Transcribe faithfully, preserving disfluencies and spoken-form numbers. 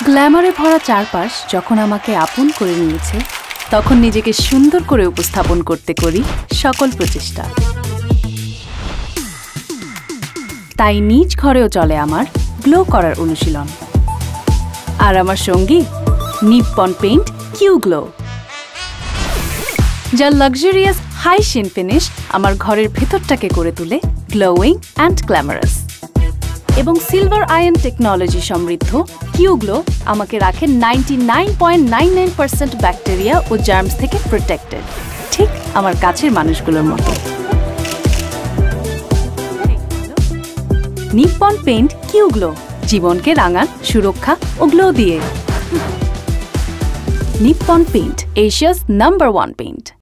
গ্ল্যামারে ভরা চারপাশ যখন আমাকে আপন করে নিয়েছে, তখন নিজেকে সুন্দর করে উপস্থাপন করতে করি সকল প্রচেষ্টা। তাই নিজ ঘরেও চলে আমার গ্লো করার অনুশীলন। আর আমার সঙ্গী নিপ্পন পেইন্ট কিউ-গ্লো, যার লাক্সারিয়াস হাই শিন ফিনিশ আমার ঘরের ভেতরটাকে করে তুলে গ্লোয়িং অ্যান্ড গ্ল্যামারাস। এবং সিলভার আয়ন টেকনোলজি সমৃদ্ধ কিউ-গ্লো আমাকে রাখে ninety nine point nine nine percent bacteria ও জার্মস থেকে প্রোটেক্টেড, ঠিক আমার কাছের মানুষগুলোর মতো। নিপ্পন পেইন্ট কিউ-গ্লো, জীবনকে রাঙান সুরক্ষা ও গ্লো দিয়ে। Nippon paint, Asia's number one paint.